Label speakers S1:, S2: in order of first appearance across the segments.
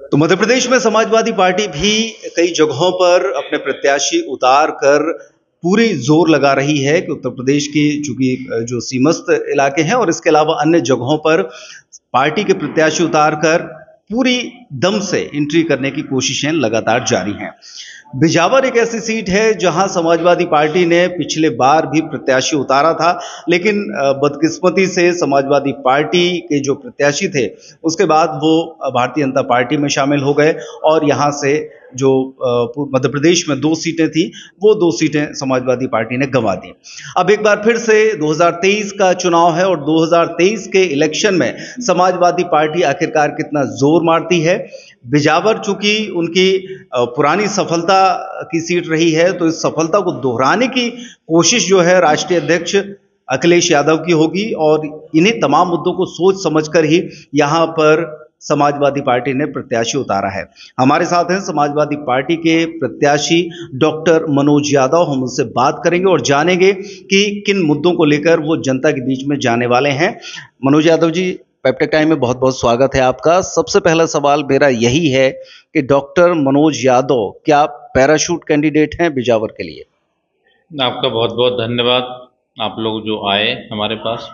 S1: तो मध्य प्रदेश में समाजवादी पार्टी भी कई जगहों पर अपने प्रत्याशी उतार कर पूरी जोर लगा रही है कि उत्तर प्रदेश की चूंकि जो सीमस्त इलाके हैं और इसके अलावा अन्य जगहों पर पार्टी के प्रत्याशी उतार कर पूरी दम से एंट्री करने की कोशिशें लगातार जारी हैं। बिजावर एक ऐसी सीट है जहां समाजवादी पार्टी ने पिछले बार भी प्रत्याशी उतारा था, लेकिन बदकिस्मती से समाजवादी पार्टी के जो प्रत्याशी थे उसके बाद वो भारतीय जनता पार्टी में शामिल हो गए और यहां से जो मध्य प्रदेश में 2 सीटें थी वो 2 सीटें समाजवादी पार्टी ने गंवा दी। अब एक बार फिर से 2023 का चुनाव है और 2023 के इलेक्शन में समाजवादी पार्टी आखिरकार कितना जोर मारती है। बिजावर चूंकि उनकी पुरानी सफलता की सीट रही है, तो इस सफलता को दोहराने की कोशिश जो है राष्ट्रीय अध्यक्ष अखिलेश यादव की होगी और इन्हीं तमाम मुद्दों को सोच समझकर ही यहां पर समाजवादी पार्टी ने प्रत्याशी उतारा है। हमारे साथ हैं समाजवादी पार्टी के प्रत्याशी डॉक्टर मनोज यादव। हम उनसे बात करेंगे और जानेंगे कि किन मुद्दों को लेकर वो जनता के बीच में जाने वाले हैं। मनोज यादव जी, पेप्टेक टाइम में बहुत बहुत स्वागत है आपका। सबसे पहला सवाल मेरा यही है कि डॉक्टर मनोज यादव क्या पैराशूट कैंडिडेट हैं बिजावर के लिए?
S2: आपका बहुत बहुत धन्यवाद, आप लोग जो आए हमारे पास।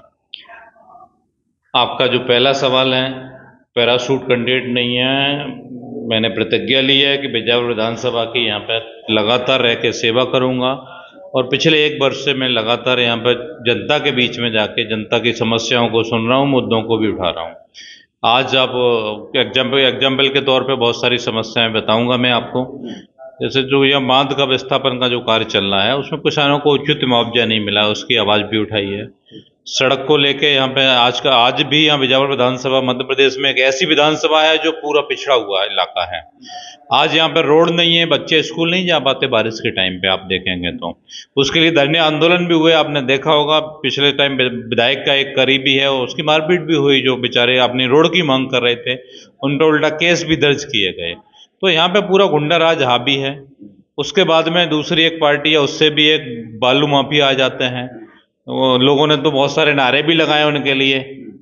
S2: आपका जो पहला सवाल है, पैराशूट कैंडिडेट नहीं है। मैंने प्रतिज्ञा ली है कि बिजावर विधानसभा की यहाँ पर लगातार रह के सेवा करूँगा और पिछले 1 वर्ष से मैं लगातार यहाँ पर जनता के बीच में जाके जनता की समस्याओं को सुन रहा हूँ, मुद्दों को भी उठा रहा हूँ। आज आप एग्जाम्पल के तौर पे बहुत सारी समस्याएं बताऊंगा मैं आपको। जैसे जो यह बांध का विस्थापन का जो कार्य चल रहा है उसमें किसानों को उचित मुआवजा नहीं मिला, उसकी आवाज़ भी उठाई है। सड़क को लेके यहाँ पे आज भी यहाँ बिजावर विधानसभा मध्य प्रदेश में एक ऐसी विधानसभा है जो पूरा पिछड़ा हुआ इलाका है। आज यहाँ पे रोड नहीं है, बच्चे स्कूल नहीं जा पाते बारिश के टाइम पे, आप देखेंगे तो उसके लिए धरने आंदोलन भी हुए। आपने देखा होगा पिछले टाइम विधायक का एक करीबी है, उसकी मारपीट भी हुई, जो बेचारे अपनी रोड की मांग कर रहे थे, उन पर उल्टा केस भी दर्ज किए गए। तो यहाँ पे पूरा गुंडा राज हावी है। उसके बाद में दूसरी एक पार्टी है, उससे भी एक बालू माफिया आ जाते हैं। लोगों ने तो बहुत सारे नारे भी लगाए उनके लिए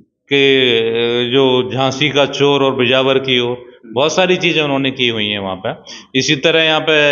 S2: कि जो झांसी का चोर और बिजावर की ओर, बहुत सारी चीजें उन्होंने की हुई हैं वहाँ पे। इसी तरह यहाँ पे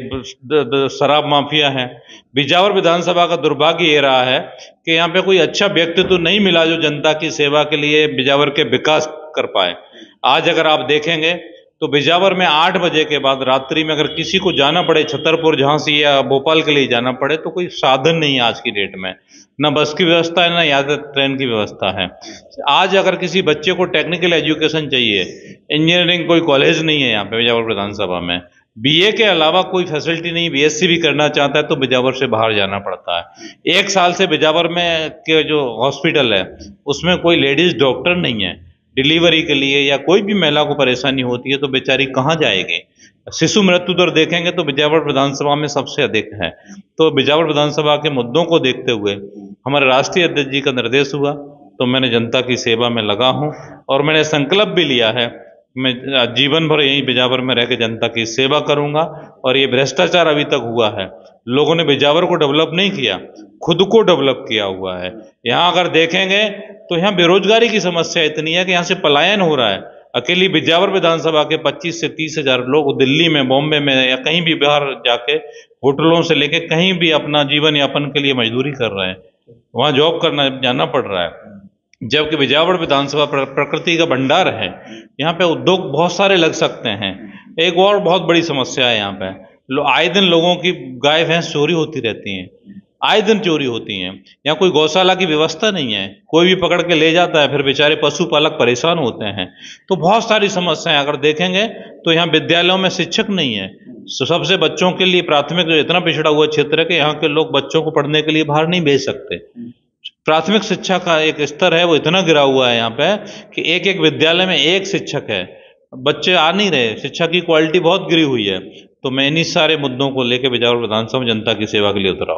S2: एक शराब माफिया है। बिजावर विधानसभा का दुर्भाग्य ये रहा है कि यहाँ पे कोई अच्छा व्यक्ति तो नहीं मिला जो जनता की सेवा के लिए बिजावर के विकास कर पाए। आज अगर आप देखेंगे तो बिजावर में 8 बजे के बाद रात्रि में अगर किसी को जाना पड़े छतरपुर, झांसी या भोपाल के लिए जाना पड़े तो कोई साधन नहीं है आज की डेट में। ना बस की व्यवस्था है, ना यात्रा ट्रेन की व्यवस्था है। आज अगर किसी बच्चे को टेक्निकल एजुकेशन चाहिए, इंजीनियरिंग कोई कॉलेज नहीं है यहाँ पे बिजावर विधानसभा में। बीए के अलावा कोई फैसिलिटी नहीं, बीएससी भी करना चाहता है तो बिजावर से बाहर जाना पड़ता है। 1 साल से बिजावर में के जो हॉस्पिटल है उसमें कोई लेडीज डॉक्टर नहीं है। डिलीवरी के लिए या कोई भी महिला को परेशानी होती है तो बेचारी कहाँ जाएगी। शिशु मृत्यु दर देखेंगे तो बिजावर विधानसभा में सबसे अधिक है। तो बिजावर विधानसभा के मुद्दों को देखते हुए हमारे राष्ट्रीय अध्यक्ष जी का निर्देश हुआ तो मैंने जनता की सेवा में लगा हूं और मैंने संकल्प भी लिया है मैं जीवन भर यहीं बिजावर में रह के जनता की सेवा करूंगा। और ये भ्रष्टाचार अभी तक हुआ है, लोगों ने बिजावर को डेवलप नहीं किया, खुद को डेवलप किया हुआ है। यहाँ अगर देखेंगे तो यहाँ बेरोजगारी की समस्या इतनी है कि यहाँ से पलायन हो रहा है। अकेली बिजावर विधानसभा के 25 से 30 हजार लोग दिल्ली में, बॉम्बे में या कहीं भी बाहर जाके होटलों से लेके कहीं भी अपना जीवन यापन के लिए मजदूरी कर रहे हैं, वहाँ जॉब करना जाना पड़ रहा है। जबकि बिजावर विधानसभा प्रकृति का भंडार है, यहाँ पे उद्योग बहुत सारे लग सकते हैं। एक और बहुत बड़ी समस्या है यहाँ पे, आए दिन लोगों की गाय भैंस चोरी होती रहती हैं, आए दिन चोरी होती हैं। यहाँ कोई गौशाला की व्यवस्था नहीं है, कोई भी पकड़ के ले जाता है, फिर बेचारे पशुपालक परेशान होते हैं। तो बहुत सारी समस्याएं अगर देखेंगे तो यहाँ विद्यालयों में शिक्षक नहीं है। सबसे बच्चों के लिए प्राथमिक जो इतना पिछड़ा हुआ क्षेत्र है कि यहाँ के लोग बच्चों को पढ़ने के लिए बाहर नहीं भेज सकते। प्राथमिक शिक्षा का एक स्तर है वो इतना गिरा हुआ है यहाँ पे कि एक एक विद्यालय में 1 शिक्षक है, बच्चे आ नहीं रहे, शिक्षा की क्वालिटी बहुत गिरी हुई है। तो मैं इन्हीं सारे मुद्दों को लेकर बिजावर विधानसभा जनता की सेवा के लिए उतरा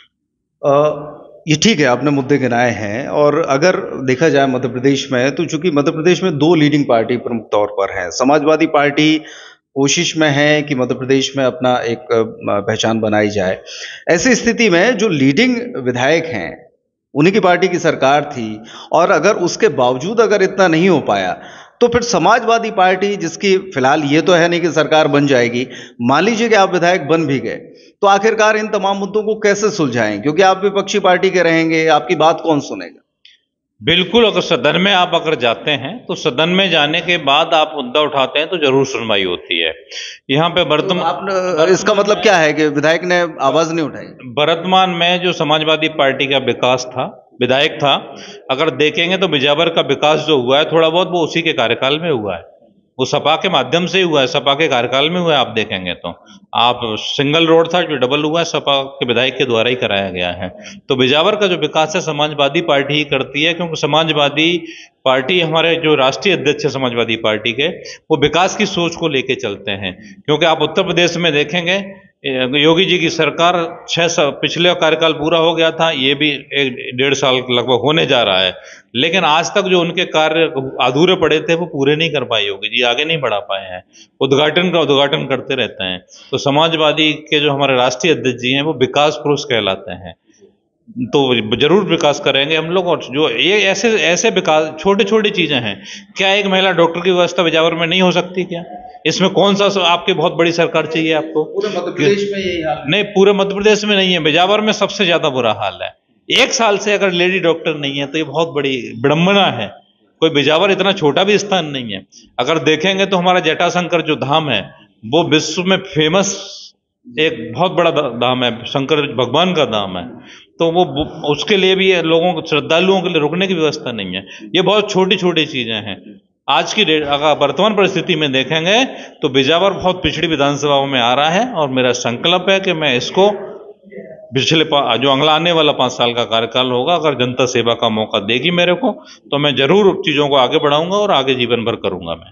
S2: हूँ।
S1: ये ठीक है, आपने मुद्दे गिनाए हैं। और अगर देखा जाए मध्य प्रदेश में, तो चूंकि मध्य प्रदेश में 2 लीडिंग पार्टी प्रमुख तौर पर है। समाजवादी पार्टी कोशिश में है कि मध्य प्रदेश में अपना एक पहचान बनाई जाए। ऐसी स्थिति में जो लीडिंग विधायक हैं उन्हीं की पार्टी की सरकार थी और अगर उसके बावजूद अगर इतना नहीं हो पाया तो फिर समाजवादी पार्टी, जिसकी फिलहाल ये तो है नहीं कि सरकार बन जाएगी, मान लीजिए कि आप विधायक बन भी गए, तो आखिरकार इन तमाम मुद्दों को कैसे सुलझाएं? क्योंकि आप विपक्षी पार्टी के रहेंगे, आपकी बात कौन सुनेगा?
S2: बिल्कुल, अगर सदन में आप अगर जाते हैं तो सदन में जाने के बाद आप मुद्दा उठाते हैं तो जरूर सुनवाई होती है। यहाँ पे
S1: तो इसका मतलब क्या है कि विधायक ने आवाज नहीं उठाई?
S2: वर्तमान में जो समाजवादी पार्टी का विकास था, विधायक था, अगर देखेंगे तो बिजावर का विकास जो हुआ है थोड़ा बहुत वो उसी के कार्यकाल में हुआ है। वो सपा के माध्यम से ही हुआ है, सपा के कार्यकाल में हुआ है। आप देखेंगे तो आप सिंगल रोड था जो डबल हुआ है, सपा के विधायक के द्वारा ही कराया गया है। तो बिजावर का जो विकास है समाजवादी पार्टी ही करती है, क्योंकि समाजवादी पार्टी, हमारे जो राष्ट्रीय अध्यक्ष है समाजवादी पार्टी के, वो विकास की सोच को लेके चलते हैं। क्योंकि आप उत्तर प्रदेश में देखेंगे योगी जी की सरकार पिछले कार्यकाल पूरा हो गया था, ये भी 1.5 साल लगभग होने जा रहा है, लेकिन आज तक जो उनके कार्य अधूरे पड़े थे वो पूरे नहीं कर पाए, योगी जी आगे नहीं बढ़ा पाए हैं, उद्घाटन का उद्घाटन करते रहते हैं। तो समाजवादी के जो हमारे राष्ट्रीय अध्यक्ष जी हैं वो विकास पुरुष कहलाते हैं, तो जरूर विकास करेंगे हम लोग। और जो ये ऐसे ऐसे विकास, छोटी छोटी चीजें हैं। क्या एक महिला डॉक्टर की व्यवस्था बिजावर में नहीं हो सकती क्या? इसमें कौन सा आपकी बहुत बड़ी सरकार चाहिए आपको?
S1: पूरे मध्य प्रदेश में यही हाल
S2: नहीं, पूरे मध्य प्रदेश में नहीं है, बिजावर में सबसे ज्यादा बुरा हाल है। 1 साल से अगर लेडी डॉक्टर नहीं है तो ये बहुत बड़ी विडंबना है। कोई बिजावर इतना छोटा भी स्थान नहीं है। अगर देखेंगे तो हमारा जटाशंकर जो धाम है वो विश्व में फेमस एक बहुत बड़ा धाम है, शंकर भगवान का धाम है। तो वो उसके लिए भी लोगों को, श्रद्धालुओं के लिए रुकने की व्यवस्था नहीं है। ये बहुत छोटी छोटी चीजें हैं। आज की अगर वर्तमान परिस्थिति में देखेंगे तो बिजावर बहुत पिछड़ी विधानसभाओं में आ रहा है, और मेरा संकल्प है कि मैं इसको पिछले जो अगला आने वाला 5 साल का कार्यकाल होगा, अगर जनता सेवा का मौका देगी मेरे को, तो मैं जरूर चीजों को आगे बढ़ाऊंगा और आगे जीवन भर करूंगा मैं।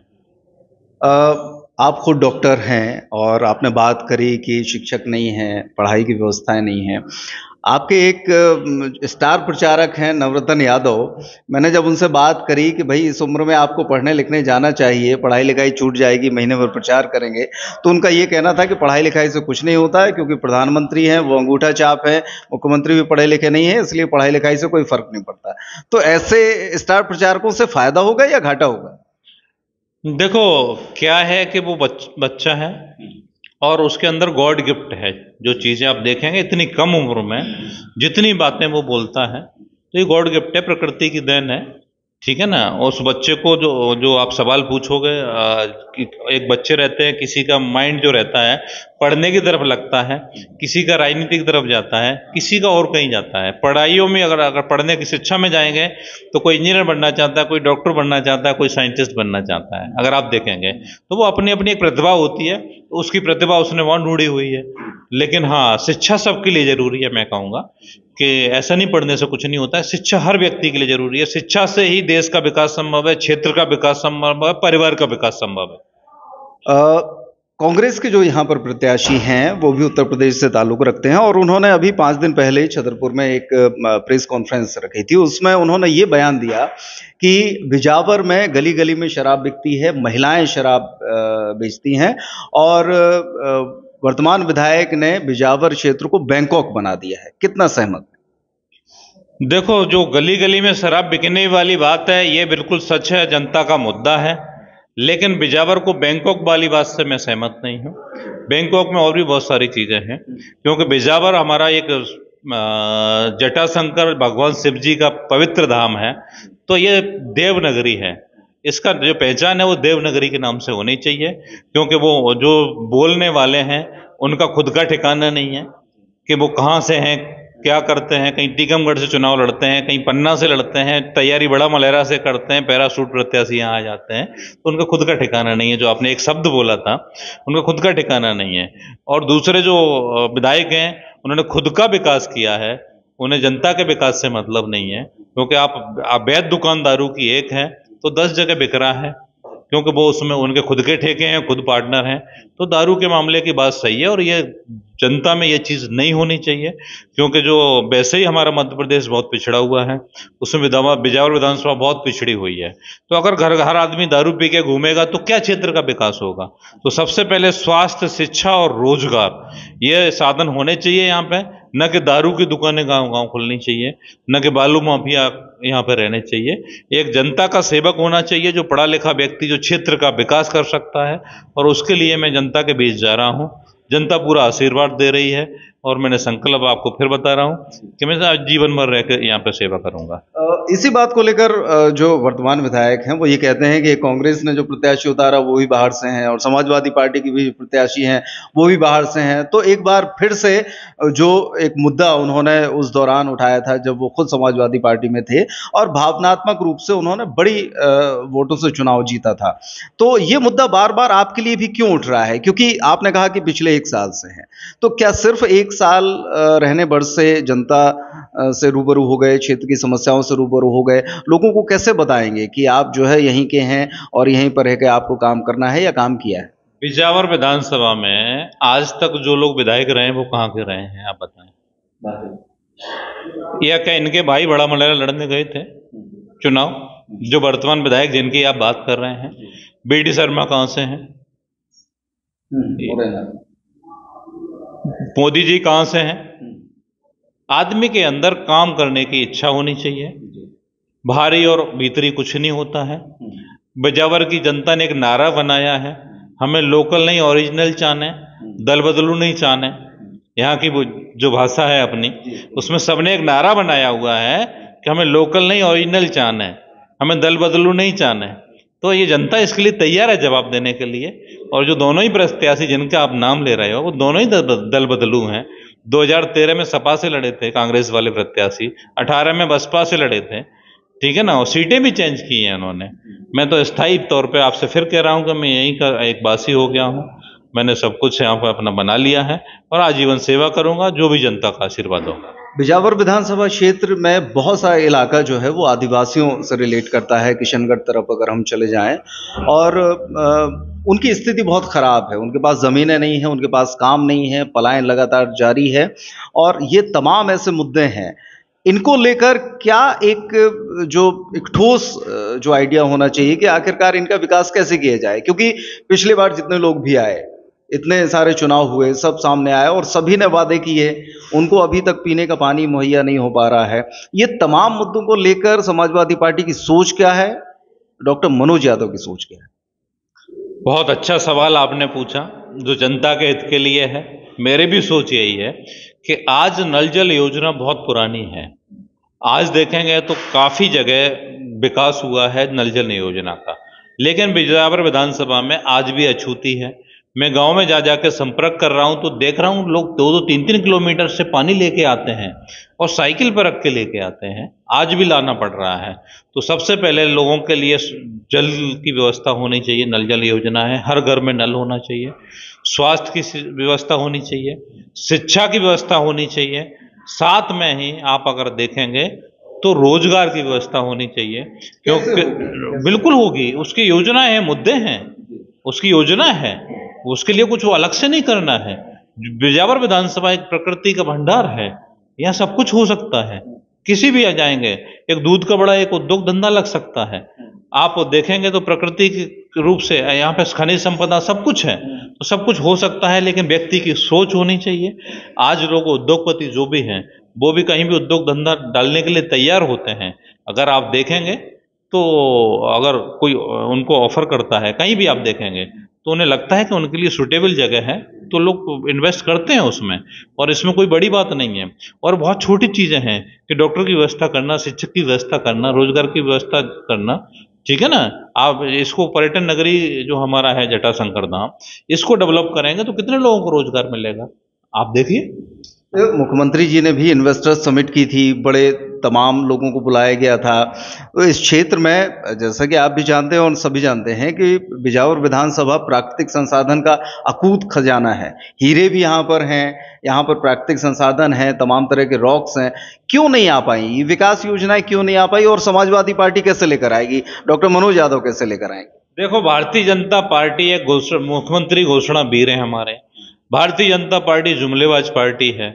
S1: आप खुद डॉक्टर हैं और आपने बात करी कि शिक्षक नहीं है, पढ़ाई की व्यवस्थाएं नहीं है। आपके एक स्टार प्रचारक हैं नवरत्न यादव, मैंने जब उनसे बात करी कि भाई इस उम्र में आपको पढ़ने लिखने जाना चाहिए, पढ़ाई लिखाई छूट जाएगी, महीने भर प्रचार करेंगे, तो उनका ये कहना था कि पढ़ाई लिखाई से कुछ नहीं होता है, क्योंकि प्रधानमंत्री हैं, वो अंगूठा छाप है, मुख्यमंत्री भी पढ़े लिखे नहीं है, इसलिए पढ़ाई लिखाई से कोई फर्क नहीं पड़ता। तो ऐसे स्टार प्रचारकों से फायदा होगा या घाटा होगा?
S2: देखो, क्या है कि वो बच्चा है और उसके अंदर गॉड गिफ्ट है। जो चीजें आप देखेंगे इतनी कम उम्र में जितनी बातें वो बोलता है, तो ये गॉड गिफ्ट है, प्रकृति की देन है, ठीक है ना। उस बच्चे को जो आप सवाल पूछोगे, एक बच्चे रहते हैं, किसी का माइंड जो रहता है पढ़ने की तरफ लगता है, किसी का राजनीति की तरफ जाता है, किसी का और कहीं जाता है। पढ़ाइयों में अगर पढ़ने की शिक्षा में जाएंगे तो कोई इंजीनियर बनना चाहता है, कोई डॉक्टर बनना चाहता है, कोई साइंटिस्ट बनना चाहता है। अगर आप देखेंगे तो वो अपनी अपनी एक प्रतिभा होती है, तो उसकी प्रतिभा उसने वहां ढूंढी हुई है। लेकिन हाँ, शिक्षा सबके लिए जरूरी है। मैं कहूँगा कि ऐसा नहीं, पढ़ने से कुछ नहीं होता है। शिक्षा हर व्यक्ति के लिए जरूरी है। शिक्षा से ही देश का विकास संभव है, क्षेत्र का विकास संभव है, परिवार का विकास संभव है।
S1: कांग्रेस के जो यहाँ पर प्रत्याशी हैं वो भी उत्तर प्रदेश से ताल्लुक रखते हैं, और उन्होंने अभी 5 दिन पहले छतरपुर में एक प्रेस कॉन्फ्रेंस रखी थी। उसमें उन्होंने ये बयान दिया कि बिजावर में गली गली में शराब बिकती है, महिलाएं शराब बेचती हैं, और वर्तमान विधायक ने बिजावर क्षेत्र को बैंकॉक बना दिया है। कितना सहमत है?
S2: देखो, जो गली गली में शराब बिकने वाली बात है ये बिल्कुल सच है, जनता का मुद्दा है। लेकिन बिजावर को बैंकॉक वाली बात से मैं सहमत नहीं हूँ। बैंकॉक में और भी बहुत सारी चीजें हैं, क्योंकि बिजावर हमारा एक जटाशंकर भगवान शिव जी का पवित्र धाम है। तो ये देवनगरी है, इसका जो पहचान है वो देवनगरी के नाम से होनी चाहिए। क्योंकि वो जो बोलने वाले हैं उनका खुद का ठिकाना नहीं है कि वो कहाँ से हैं, क्या करते हैं। कहीं टीकमगढ़ से चुनाव लड़ते हैं, कहीं पन्ना से लड़ते हैं, तैयारी बड़ा मलेरा से करते हैं, पैराशूट प्रत्याशी यहाँ आ जाते हैं, तो उनका खुद का ठिकाना नहीं है। जो आपने एक शब्द बोला था, उनका खुद का ठिकाना नहीं है। और दूसरे जो विधायक हैं उन्होंने खुद का विकास किया है, उन्हें जनता के विकास से मतलब नहीं है। क्योंकि आप अवैध दुकान दारू की एक है तो 10 जगह बिक रहा है, क्योंकि वो उसमें उनके खुद के ठेके हैं, खुद पार्टनर हैं। तो दारू के मामले की बात सही है, और ये जनता में ये चीज़ नहीं होनी चाहिए। क्योंकि जो वैसे ही हमारा मध्य प्रदेश बहुत पिछड़ा हुआ है, उसमें बिजावर विधानसभा बहुत पिछड़ी हुई है। तो अगर हर आदमी दारू पी के घूमेगा तो क्या क्षेत्र का विकास होगा? तो सबसे पहले स्वास्थ्य, शिक्षा और रोजगार, ये साधन होने चाहिए यहाँ पे। न कि दारू की दुकानें गांव गांव खुलनी चाहिए, न कि बालू माफिया यहाँ पे रहने चाहिए। एक जनता का सेवक होना चाहिए, जो पढ़ा लिखा व्यक्ति जो क्षेत्र का विकास कर सकता है, और उसके लिए मैं जनता के बीच जा रहा हूँ। जनता पूरा आशीर्वाद दे रही है, और मैंने संकल्प आपको फिर बता रहा हूँ कि मैं जीवन भर रह कर यहाँ पे सेवा करूंगा।
S1: इसी बात को लेकर जो वर्तमान विधायक हैं वो ये कहते हैं कि कांग्रेस ने जो प्रत्याशी उतारा वो भी बाहर से हैं, और समाजवादी पार्टी की भी प्रत्याशी हैं वो भी बाहर से हैं। तो एक बार फिर से जो एक मुद्दा उन्होंने उस दौरान उठाया था जब वो खुद समाजवादी पार्टी में थे, और भावनात्मक रूप से उन्होंने बड़ी वोटों से चुनाव जीता था। तो ये मुद्दा बार बार आपके लिए भी क्यों उठ रहा है? क्योंकि आपने कहा कि पिछले 1 साल से हैं, तो क्या सिर्फ 1 साल रहने भर से जनता से रूबरू हो गए, क्षेत्र की समस्याओं से रूबरू हो गए, लोगों को कैसे बताएंगे कि आप जो है यहीं के हैं और यहीं पर रह के आपको काम करना है या काम किया है?
S2: बिजावर विधानसभा में आज तक जो लोग विधायक रहे हैं वो कहाँ के रहे हैं, आप बताएं। या क्या इनके भाई बड़ा मल्लारा लड़ने गए थे चुनाव? जो वर्तमान विधायक जिनकी आप बात कर रहे हैं, बीडी शर्मा कहाँ से हैं? मोदी जी कहाँ से हैं? आदमी के अंदर काम करने की इच्छा होनी चाहिए, भारी और भीतरी कुछ नहीं होता है। बिजावर की जनता ने एक नारा बनाया है, हमें लोकल नहीं ओरिजिनल चाहने, दल बदलू नहीं चाहने। यहाँ की वो जो भाषा है अपनी, उसमें सबने एक नारा बनाया हुआ है कि हमें लोकल नहीं ओरिजिनल चाहना है, हमें दल बदलू नहीं चाहना है। तो ये जनता इसके लिए तैयार है जवाब देने के लिए। और जो दोनों ही प्रत्याशी जिनका आप नाम ले रहे हो वो दोनों ही दल बदलू हैं। 2013 में सपा से लड़े थे कांग्रेस वाले प्रत्याशी, 18 में बसपा से लड़े थे, ठीक है ना, और सीटें भी चेंज की हैं उन्होंने। मैं तो स्थायी तौर पे आपसे फिर कह रहा हूं कि मैं यहीं का एक वासी हो गया हूं। मैंने सब कुछ यहाँ पर अपना बना लिया है और आजीवन सेवा करूंगा, जो भी जनता का आशीर्वाद होगा।
S1: बिजावर विधानसभा क्षेत्र में बहुत सारा इलाका जो है वो आदिवासियों से रिलेट करता है। किशनगढ़ तरफ अगर हम चले जाएं, और उनकी स्थिति बहुत खराब है, उनके पास ज़मीनें नहीं हैं, उनके पास काम नहीं है, पलायन लगातार जारी है, और ये तमाम ऐसे मुद्दे हैं। इनको लेकर क्या एक ठोस जो आइडिया होना चाहिए कि आखिरकार इनका विकास कैसे किया जाए? क्योंकि पिछली बार जितने लोग भी आए, इतने सारे चुनाव हुए, सब सामने आए और सभी ने वादे किए, उनको अभी तक पीने का पानी मुहैया नहीं हो पा रहा है। ये तमाम मुद्दों को लेकर समाजवादी पार्टी की सोच क्या है? डॉक्टर मनोज यादव की सोच क्या है?
S2: बहुत अच्छा सवाल आपने पूछा, जो जनता के हित के लिए है। मेरी भी सोच यही है कि आज नल जल योजना बहुत पुरानी है। आज देखेंगे तो काफ़ी जगह विकास हुआ है नल जल योजना का, लेकिन बिजावर विधानसभा में आज भी अछूती है। मैं गांव में जा जाकर संपर्क कर रहा हूं तो देख रहा हूं लोग 2-2, 3-3 किलोमीटर से पानी लेके आते हैं और साइकिल पर रख के लेके आते हैं, आज भी लाना पड़ रहा है। तो सबसे पहले लोगों के लिए जल की व्यवस्था होनी चाहिए। नल जल योजना है, हर घर में नल होना चाहिए, स्वास्थ्य की व्यवस्था होनी चाहिए, शिक्षा की व्यवस्था होनी चाहिए, साथ में ही आप अगर देखेंगे तो रोजगार की व्यवस्था होनी चाहिए। क्योंकि बिल्कुल होगी, उसकी योजना है, मुद्दे हैं, उसकी योजना है, उसके लिए कुछ वो अलग से नहीं करना है। बिजावर विधानसभा एक प्रकृति का भंडार है, यहाँ सब कुछ हो सकता है, किसी भी आ जाएंगे। एक दूध का बड़ा एक उद्योग धंधा लग सकता है, आप देखेंगे तो प्रकृति के रूप से यहाँ पे खनिज संपदा सब कुछ है, तो सब कुछ हो सकता है, लेकिन व्यक्ति की सोच होनी चाहिए। आज लोग उद्योगपति जो भी हैं वो भी कहीं भी उद्योग धंधा डालने के लिए तैयार होते हैं। अगर आप देखेंगे तो अगर कोई उनको ऑफर करता है, कहीं भी आप देखेंगे तो उन्हें लगता है कि उनके लिए सुटेबल जगह है, तो लोग इन्वेस्ट करते हैं उसमें, और इसमें कोई बड़ी बात नहीं है। और बहुत छोटी चीज़ें हैं कि डॉक्टर की व्यवस्था करना, शिक्षक की व्यवस्था करना, रोजगार की व्यवस्था करना, ठीक है ना। आप इसको पर्यटन नगरी जो हमारा है जटाशंकर धाम, इसको डेवलप करेंगे तो कितने लोगों को रोजगार मिलेगा, आप देखिए।
S1: मुख्यमंत्री जी ने भी इन्वेस्टर्स समिट की थी, बड़े तमाम लोगों को बुलाया गया था। तो इस क्षेत्र में जैसा कि आप भी जानते हैं और सभी जानते हैं कि बिजावर विधानसभा प्राकृतिक संसाधन का अकूत खजाना है। हीरे भी यहाँ पर हैं, यहाँ पर प्राकृतिक संसाधन हैं, तमाम तरह के रॉक्स हैं। क्यों नहीं आ पाई ये विकास योजनाएं, क्यों नहीं आ पाई, और समाजवादी पार्टी कैसे लेकर आएगी? डॉक्टर मनोज यादव कैसे लेकर आएंगे?
S2: देखो, भारतीय जनता पार्टी एक मुख्यमंत्री घोषणा वीर है हमारे। भारतीय जनता पार्टी जुमलेबाज पार्टी है,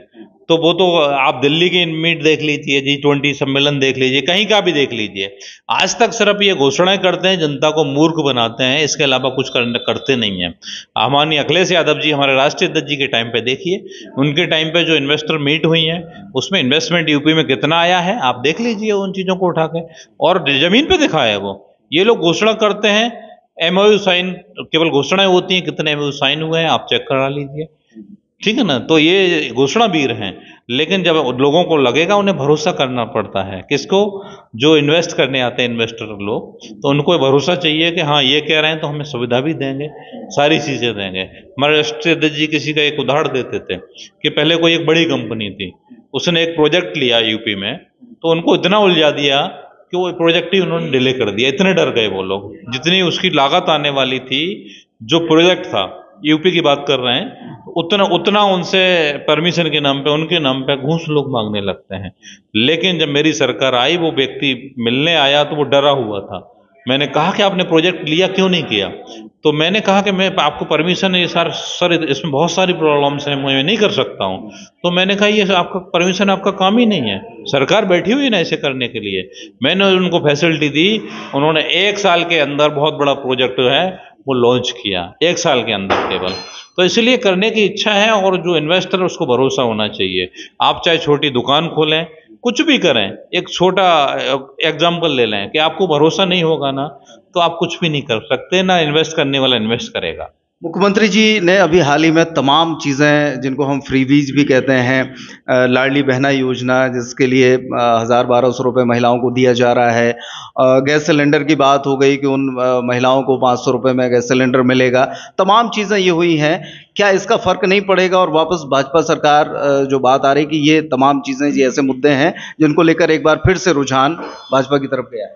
S2: तो वो तो आप दिल्ली की मीट देख लीजिए, G20 सम्मेलन देख लीजिए, कहीं का भी देख लीजिए, आज तक सिर्फ ये घोषणाएं करते हैं, जनता को मूर्ख बनाते हैं, इसके अलावा कुछ करते नहीं हैं। हमारी अखिलेश यादव जी, हमारे राष्ट्रीय अध्यक्ष जी के टाइम पे देखिए, उनके टाइम पे जो इन्वेस्टर मीट हुई है उसमें इन्वेस्टमेंट यूपी में कितना आया है, आप देख लीजिए उन चीज़ों को उठा के, और जमीन पे दिखाया है वो। ये लोग घोषणा करते हैं, MOU साइन, केवल घोषणाएं होती हैं, कितने MOU साइन हुए हैं आप चेक करा लीजिए, ठीक है ना। तो ये घोषणा वीर हैं, लेकिन जब लोगों को लगेगा, उन्हें भरोसा करना पड़ता है। किसको? जो इन्वेस्ट करने आते हैं इन्वेस्टर लोग, तो उनको भरोसा चाहिए कि हाँ ये कह रहे हैं तो हमें सुविधा भी देंगे, सारी चीज़ें देंगे। हमारे राष्ट्रीय अध्यक्ष जी किसी का एक उदाहरण देते थे कि पहले कोई एक बड़ी कंपनी थी, उसने एक प्रोजेक्ट लिया यूपी में, तो उनको इतना उलझा दिया कि वो प्रोजेक्ट ही उन्होंने डिले कर दिया। इतने डर गए वो लोग, जितनी उसकी लागत आने वाली थी, जो प्रोजेक्ट था, यूपी की बात कर रहे हैं, उतना उनसे परमिशन के नाम पे, उनके नाम पे घूस लोग मांगने लगते हैं। लेकिन जब मेरी सरकार आई, वो व्यक्ति मिलने आया तो वो डरा हुआ था। मैंने कहा कि आपने प्रोजेक्ट लिया क्यों नहीं किया? तो मैंने कहा कि मैं आपको परमिशन, ये सर इसमें बहुत सारी प्रॉब्लम्स हैं, मैं नहीं कर सकता हूँ। तो मैंने कहा ये आपका परमिशन, आपका काम ही नहीं है, सरकार बैठी हुई है ना ऐसे करने के लिए। मैंने उनको फैसिलिटी दी, उन्होंने 1 साल के अंदर बहुत बड़ा प्रोजेक्ट जो है वो लॉन्च किया, 1 साल के अंदर केवल। तो इसलिए करने की इच्छा है, और जो इन्वेस्टर है उसको भरोसा होना चाहिए। आप चाहे छोटी दुकान खोलें, कुछ भी करें, एक छोटा एग्जाम्पल ले लें कि आपको भरोसा नहीं होगा ना, तो आप कुछ भी नहीं कर सकते, ना इन्वेस्ट करने वाला इन्वेस्ट करेगा।
S1: मुख्यमंत्री जी ने अभी हाल ही में तमाम चीज़ें, जिनको हम फ्रीबीज भी कहते हैं, लाडली बहना योजना, जिसके लिए 1,000-1,200 रुपये महिलाओं को दिया जा रहा है, गैस सिलेंडर की बात हो गई कि उन महिलाओं को 500 रुपये में गैस सिलेंडर मिलेगा। तमाम चीज़ें ये हुई हैं, क्या इसका फ़र्क नहीं पड़ेगा और वापस भाजपा सरकार जो बात आ रही कि ये तमाम चीज़ें, ये ऐसे मुद्दे हैं जिनको लेकर एक बार फिर से रुझान भाजपा की तरफ गया है?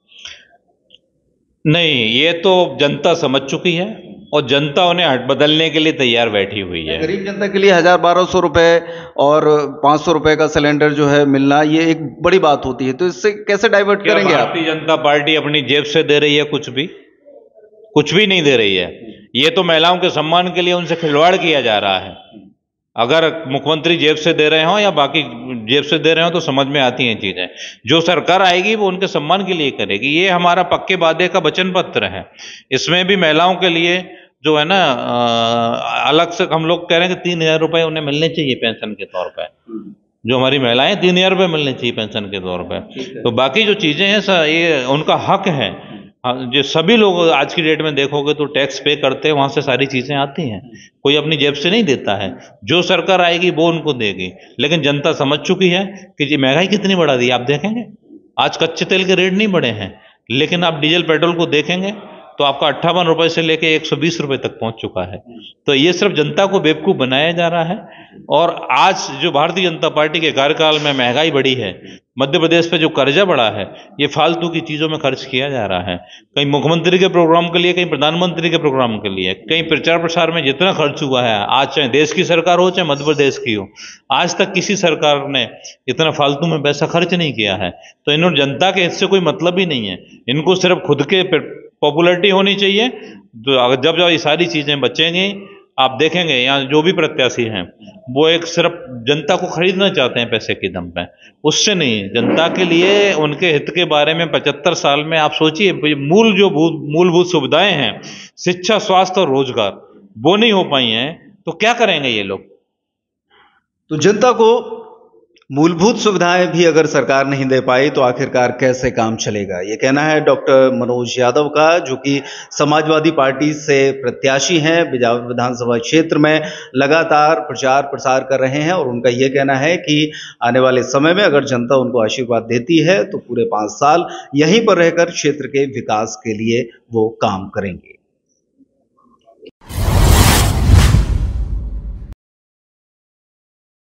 S2: नहीं, ये तो जनता समझ चुकी है, और जनता उन्हें बदलने के लिए तैयार बैठी हुई है।
S1: गरीब जनता के लिए 1,000-1,200 रुपए और 500 रुपए का सिलेंडर जो है मिलना, ये एक बड़ी बात होती है, तो इससे कैसे डाइवर्ट करेंगे आप?
S2: भारतीय जनता पार्टी अपनी जेब से दे रही है? कुछ भी नहीं दे रही है। ये तो महिलाओं के सम्मान के लिए उनसे खिलवाड़ किया जा रहा है। अगर मुख्यमंत्री जेब से दे रहे हो या बाकी जेब से दे रहे हो तो समझ में आती हैं चीजें। जो सरकार आएगी वो उनके सम्मान के लिए करेगी। ये हमारा पक्के वादे का वचन पत्र है। इसमें भी महिलाओं के लिए जो है ना, अलग से हम लोग कह रहे हैं कि 3,000 रुपए उन्हें मिलने चाहिए पेंशन के तौर पर। जो हमारी महिलाएं, 3,000 रुपए मिलने चाहिए पेंशन के तौर पर। तो बाकी जो चीजें हैं ये उनका हक है। जो सभी लोग आज की डेट में देखोगे तो टैक्स पे करते हैं, वहां से सारी चीजें आती हैं, कोई अपनी जेब से नहीं देता है। जो सरकार आएगी वो उनको देगी। लेकिन जनता समझ चुकी है कि जी महंगाई कितनी बढ़ा दी। आप देखेंगे आज कच्चे तेल के रेट नहीं बढ़े हैं, लेकिन आप डीजल पेट्रोल को देखेंगे तो आपका 58 रुपए से लेके 120 रुपए तक पहुंच चुका है। तो ये सिर्फ जनता को बेवकूफ बनाया जा रहा है। और आज जो भारतीय जनता पार्टी के कार्यकाल में महंगाई बढ़ी है, मध्य प्रदेश पे जो कर्जा बढ़ा है, ये फालतू की चीजों में खर्च किया जा रहा है। कहीं मुख्यमंत्री के प्रोग्राम के लिए, कहीं प्रधानमंत्री के प्रोग्राम के लिए, कहीं प्रचार प्रसार में जितना खर्च हुआ है, आज चाहे देश की सरकार हो चाहे मध्य प्रदेश की हो, आज तक किसी सरकार ने इतना फालतू में पैसा खर्च नहीं किया है। तो इन्होंने जनता के हिस्से कोई मतलब ही नहीं है। इनको सिर्फ खुद के पॉपुलैरिटी होनी चाहिए। तो जब जब ये सारी चीजें बचेंगी, आप देखेंगे यहाँ जो भी प्रत्याशी हैं वो एक सिर्फ जनता को खरीदना चाहते हैं पैसे के दम पे, उससे नहीं, जनता के लिए उनके हित के बारे में। 75 साल में आप सोचिए, मूलभूत सुविधाएं हैं, शिक्षा, स्वास्थ्य और रोजगार, वो नहीं हो पाई हैं, तो क्या करेंगे ये लोग?
S1: तो जनता को मूलभूत सुविधाएं भी अगर सरकार नहीं दे पाई तो आखिरकार कैसे काम चलेगा? ये कहना है डॉक्टर मनोज यादव का, जो कि समाजवादी पार्टी से प्रत्याशी हैं, बिजावर विधानसभा क्षेत्र में लगातार प्रचार प्रसार कर रहे हैं। और उनका ये कहना है कि आने वाले समय में अगर जनता उनको आशीर्वाद देती है तो पूरे 5 साल यहीं पर रहकर क्षेत्र के विकास के लिए वो काम करेंगे।